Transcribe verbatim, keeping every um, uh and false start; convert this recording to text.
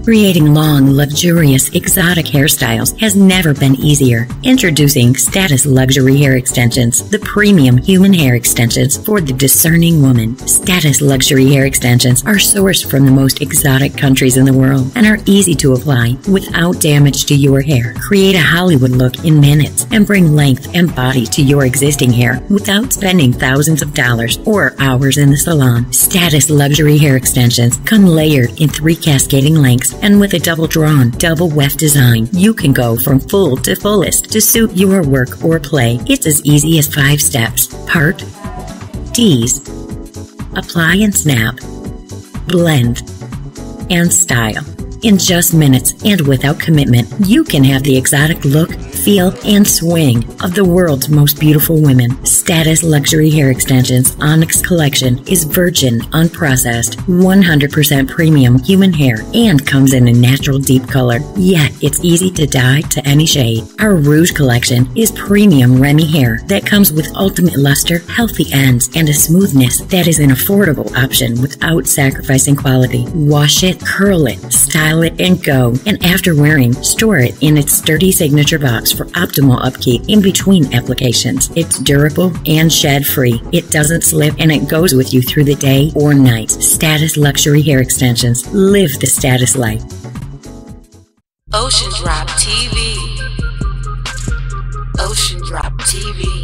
Creating long, luxurious, exotic hairstyles has never been easier. Introducing Status Luxury Hair Extensions, the premium human hair extensions for the discerning woman. Status Luxury Hair Extensions are sourced from the most exotic countries in the world and are easy to apply without damage to your hair. Create a Hollywood look in minutes and bring length and body to your existing hair without spending thousands of dollars or hours in the salon. Status Luxury Hair Extensions come layered in three cascading lengths and with a double-drawn, double-weft design. You can go from full to fullest to suit your work or play. It's as easy as five steps. Part, tease, apply and snap, blend, and style. In just minutes and without commitment, you can have the exotic look, feel, and swing of the world's most beautiful women. Status Luxury Hair Extensions Onyx Collection is virgin, unprocessed, one hundred percent premium human hair and comes in a natural deep color, yet it's easy to dye to any shade. Our Rouge Collection is premium Remy hair that comes with ultimate luster, healthy ends, and a smoothness that is an affordable option without sacrificing quality. Wash it, curl it, style it, and go. And after wearing, store it in its sturdy signature box for optimal upkeep in between applications. It's durable and shed-free. It doesn't slip and it goes with you through the day or night. Status Luxury Hair Extensions. Live the status life. Ocean Drop T V. Ocean Drop T V.